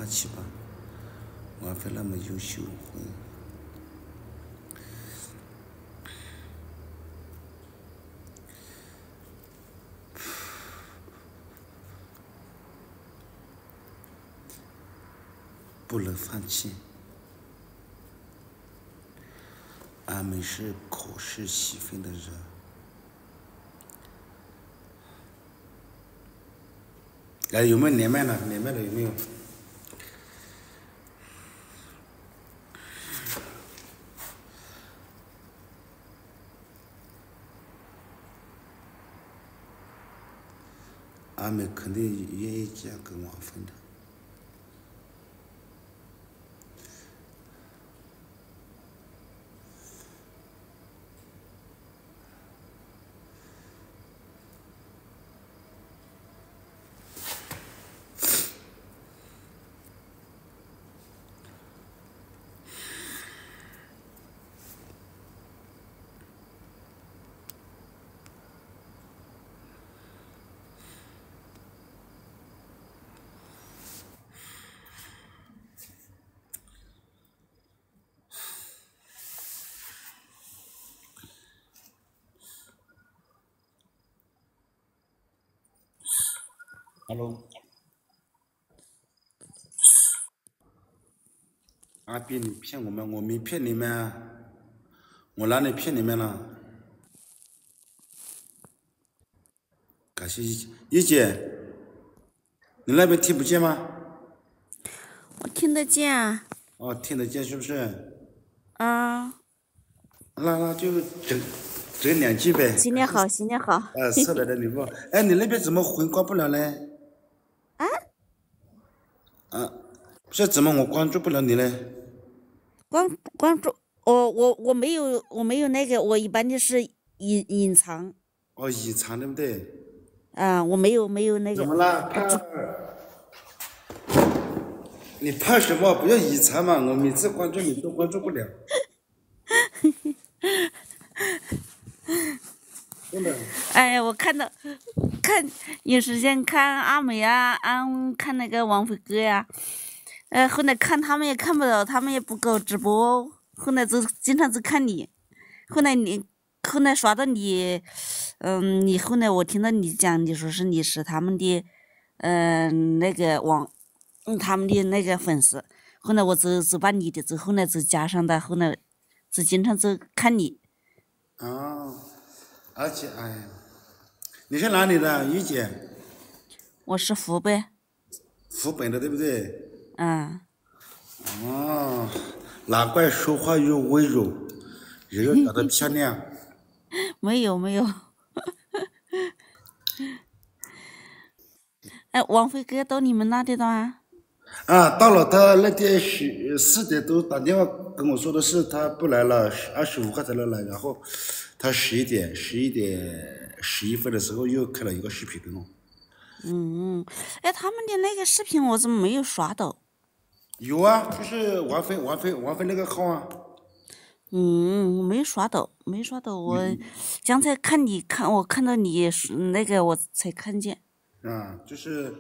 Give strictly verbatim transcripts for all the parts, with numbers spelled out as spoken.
气吧。王菲那么优秀，嗯。不能放弃。俺们是口是心非的人。哎，有没有连麦呢？连麦的有没有？俺们肯定愿意嫁给王菲的。Hello， 阿斌，你骗我们？我没骗你们啊，我哪里骗你们了？感谢一姐，你那边听不见吗？ 我听得见啊。 哦，听得见是不是？ 啊。 那那就整整两句呗。 新年好，新年好。 呃，送来的礼物。哎，你那边怎么回关不了呢？ 啊？ 啊，这怎么我关注不了你呢？ 关关注我我我没有我没有那个，我一般的是隐隐藏。 哦，隐藏对不对？ 啊，我没有没有那个。 怎么了？怕？你怕什么？不要隐藏嘛！我每次关注你都关注不了。真的。 哎呀，我看到看有时间看阿美啊，安看那个王菲哥呀，呃，后来看他们也看不到，他们也不搞直播，后来就经常就看你，后来你后来刷到你，嗯，你后来我听到你讲，你说是你是他们的，嗯、呃，那个网，嗯，他们的那个粉丝，后来我就就把你的就后来就加上的，后来就经常就看你。 哦，而且哎呀，你是哪里的，玉姐？ 我是湖北。 湖北的对不对？ 嗯。 哦，难怪说话又温柔，人又长得漂亮。 没有没有。哎，王菲哥到你们那里了啊？ 啊，到了，他那天十四点多打电话跟我说的是他不来了，二十五号才能来，然后他十一点十一点十一分的时候又开了一个视频给我。 嗯，哎，他们的那个视频我怎么没有刷到？ 有啊，就是王菲王菲王菲那个号啊。 嗯，我没刷到，没刷到。我刚才看你看，我看到你那个，我才看见。 啊，就是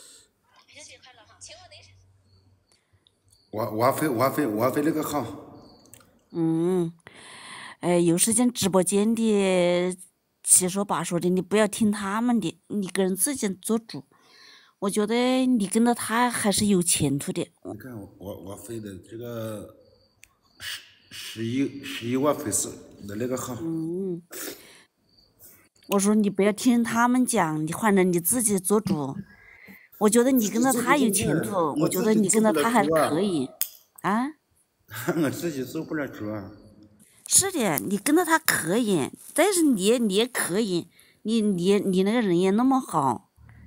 王王菲王菲王菲那个号。 嗯，哎，有时间直播间的七说八说的，你不要听他们的，你个人自己做主。我觉得你跟着他还是有前途的。 你看王王菲的这个十十一十一万粉丝的那个号。 嗯。我说你不要听他们讲，你换成你自己做主。我觉得你跟着他有前途，我觉得你跟着他还可以。啊？ 我自己做不了主啊。 是的，你跟着他可以，但是你你也可以，你你你那个人也那么好。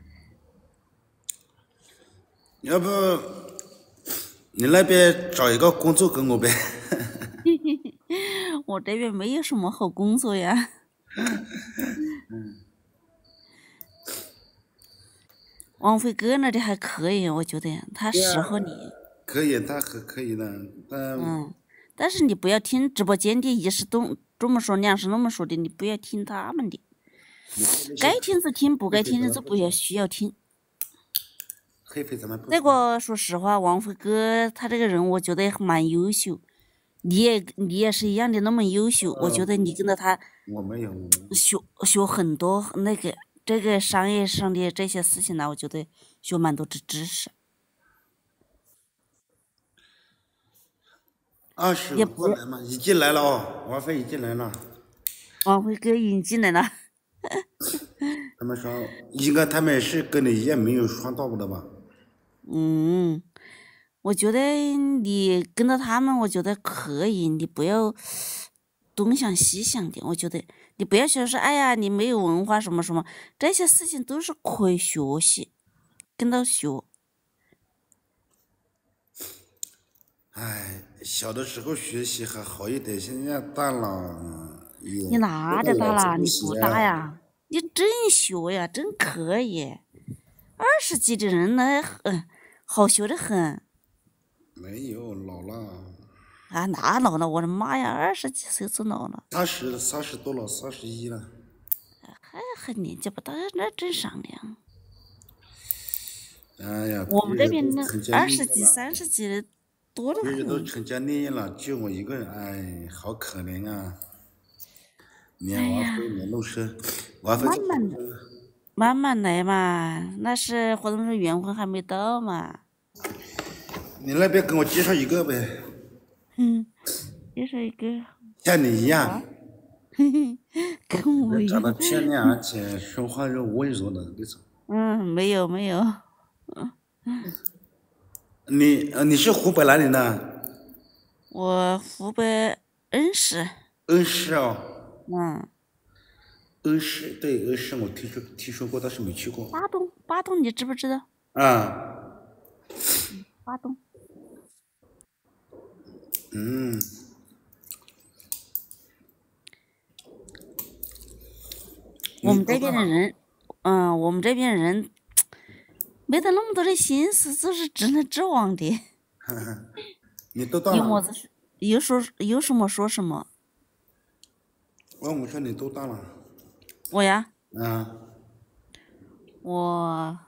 要不你那边找一个工作给我呗？ 我这边没有什么好工作呀。 嗯。 王菲哥那里还可以，我觉得他适合你。 可以，他可可以的，但嗯，但是你不要听直播间的一是东这么说，两是那么说的，你不要听他们的。该听就听，不该听就不要需要听。 佩服咱们不那个说实话，王菲哥他这个人，我觉得蛮优秀。你也你也是一样的那么优秀，我觉得你跟着他我没有，我没有。 学学很多那个这个商业上的这些事情呢，我觉得学蛮多的知识。 二十五也不过来嘛，已经来了哦，王菲已经来了。 王菲哥引进来了。 他们说，应该他们是跟你一样没有双到过的吧？ 嗯，我觉得你跟着他们，我觉得可以，你不要东想西想的。我觉得你不要说是哎呀，你没有文化什么什么，这些事情都是可以学习，跟着学。 哎，小的时候学习还好一点，现在大了也你哪这个脑子里大了？你不不行啊。 大呀？你真学呀，真可以。二十几的人呢，很好学的很没有，老了， 啊！哪老了？我的妈呀，二十几岁就老了， 三十三十多了，三十一了。 还还年纪不大，那真商量。 哎呀， 我们这别人边那都成家二十几、 立业了， 三十几的多得别人都很。 成家立业了，就我一个人，哎，好可怜啊！ 哎连王菲， 呀， 连陆生，王菲这慢慢的，慢慢来嘛。那是或者说缘分还没到嘛。 你那边给我介绍一个呗， 嗯，也是一个， 像你一样， 跟我一样。 长得漂亮而且说话又温柔的那种。 嗯，没有没有。 你呃，你是湖北哪里的？ 我湖北恩施。 恩施哦， 嗯， 恩施，对，恩施我听说听说过，但是没去过。 巴东，巴东你知不知道？ 啊， 巴东。 嗯， 我们这你多大了？ 边的人，嗯，我们这边人没得那么多的心思，就是直来直往的， 你多大了？ 有么子说有说有什么说什么。 问我说你多大了？ 我呀， 啊， 我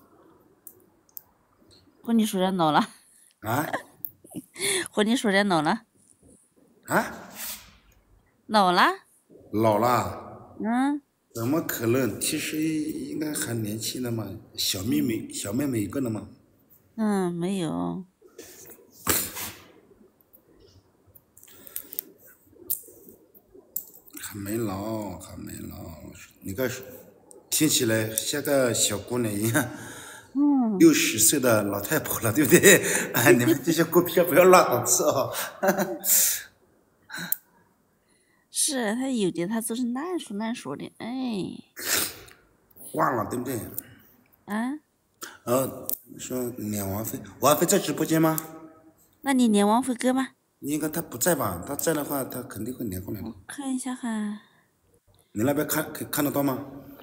和你说点老了， 啊， 和你说点老了， 啊， 老了。 老了？ 嗯， 怎么可能？其实应该还年轻的嘛，小妹妹，小妹妹一个的嘛。 嗯，没有。 还没老，还没老。你看，听起来像个小姑娘一样， 嗯， 六十岁的老太婆了，对不对？哎，你们这些股票不要乱档次哦。 是他有的他就是乱说乱说的，哎， 忘了，对不对？ 啊， 呃，说撵王菲，王菲在直播间吗？ 那你连王菲哥吗？ 应该她不在吧？她在的话，她肯定会连过来的。 我看一下哈， 你那边看可以看得到吗？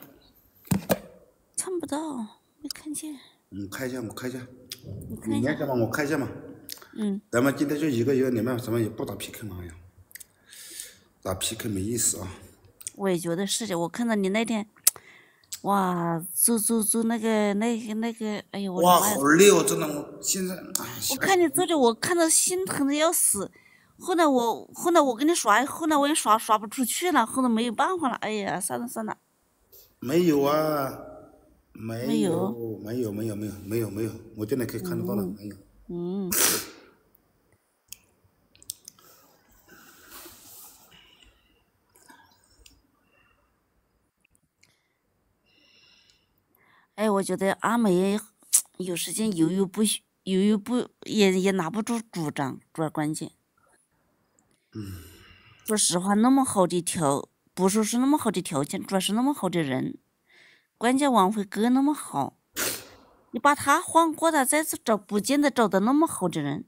看不到，没看见。 嗯，看一下，我看一下。 你看一下。 你连一下嘛，我看一下嘛。 嗯， 咱们今天就一个一个连麦，咱们也不打 P K 嘛呀，打 P K 没意思啊。 我也觉得是的。我看到你那天，哇，做做做那个那个那个，哎呦我的哇， 妈呀！ 好累哦，真的，我现在哎， 我想看你做的，我看到心疼的要死。后来我后来我给你刷，后来我也刷刷不出去了，后来没有办法了。哎呀，算了算了。 没有啊，没没有。 有，没有，没有，没有，没有，没有，我电脑可以看得到了， 嗯没有。 嗯，哎，我觉得阿梅有时间犹豫不决犹豫不也也拿不住主张，主要关键。说实话，那么好的条，不说是那么好的条件，主要是那么好的人。关键王菲哥那么好，你把他换过来，再次找，不见得找到那么好的人。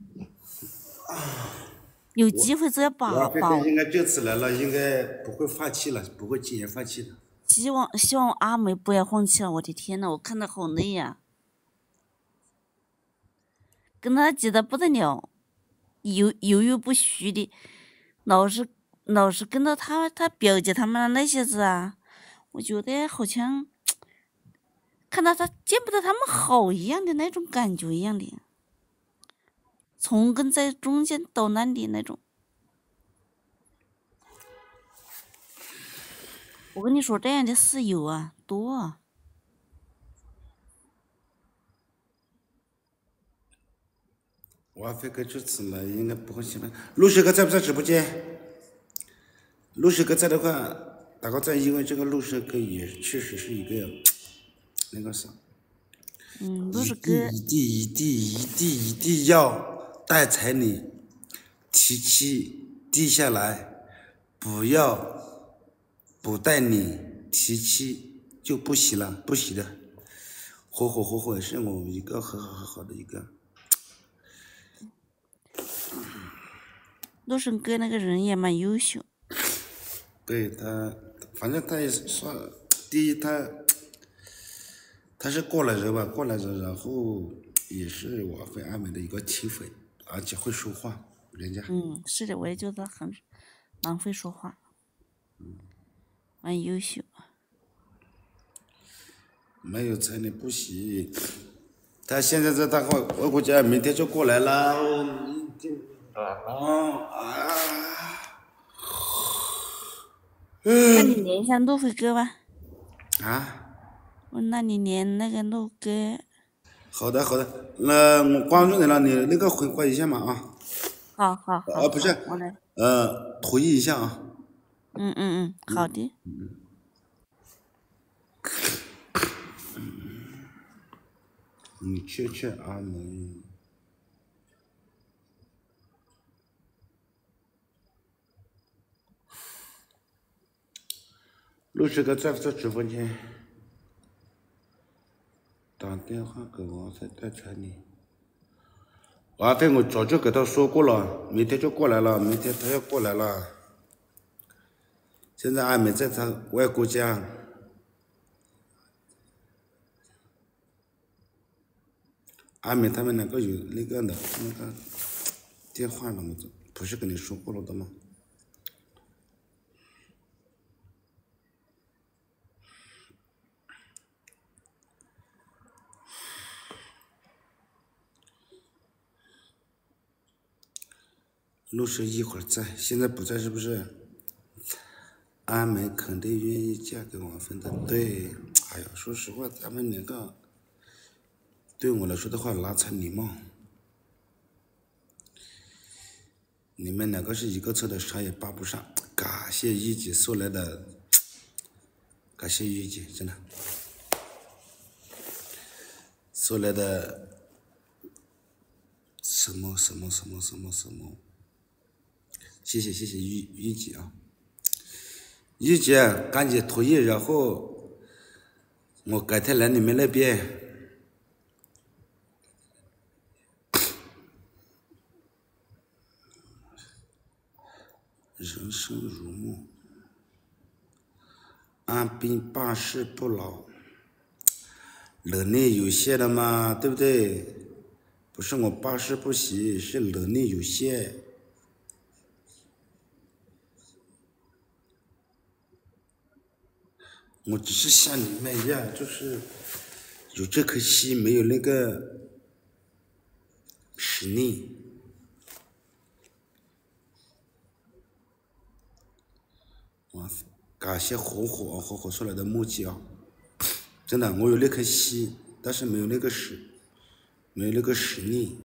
有机会就要把王菲把握。 哥应该这次来了，应该不会放弃了，不会轻言放弃的。 希望希望阿梅不要放弃了。我的天呐，我看到好累呀、跟他急得不得了，犹犹豫不决的，老是老是跟到他他表姐他们那些子啊，我觉得好像看到他见不得他们好一样的那种感觉一样的，从跟在中间捣乱的那种。我跟你说，这样的室友啊多啊。 王菲哥这次来应该不会喜欢。陆师哥在不在直播间？陆师哥在的话，大哥在，因为这个陆师哥也确实是一个那个啥， 嗯，陆师哥， 一定一定一定一定要带彩礼，提起递下来，不要不带你提起就不行了，不行的。火火火火是我一个很好很好的一个。 陆师哥那个人也蛮优秀。 对他，反正他也是说，第一他他是过来人吧，过来人，然后也是王菲阿美的一个铁粉，而且会说话，人家。 嗯，是的，我也觉得很蛮会说话，蛮优秀。 没有彩礼不行，他现在在大概我估计明天就过来了，明天啊啊！ 那你连一下陆飞哥吧。 啊？ 我那你连那个陆哥。 好的好的，那我关注你了，你那个回回一下嘛啊。 好好好。 啊不是， 我来。 呃，同意一下啊。 嗯嗯嗯，好的。 你确确阿门。陆师哥在不在直播间？打电话给王菲带彩礼。王菲我早就给他说过了，明天就过来了，明天他要过来了。现在阿美在他外公家。阿美他们两个有那个的那个电话了，我不是跟你说过了的吗？陆师一会儿在，现在不在是不是？阿美肯定愿意嫁给王菲的，对。哎呀，说实话，咱们两个对我来说的话，哪才礼貌。你们两个是一个车的，啥也扒不上。感谢玉姐送来的，感谢玉姐，真的送来的什么什么什么什么什么，谢谢谢谢玉玉姐啊，玉姐赶紧同意，然后我改天来你们那边。人生如梦，安兵办事不牢，能力有限的嘛，对不对？不是我办事不行，是能力有限。我只是像你们一样，就是有这颗心，没有那个实力。我感谢火火火火出来的墨迹啊！真的，我有那颗心，但是没有那个实，没有那个实力。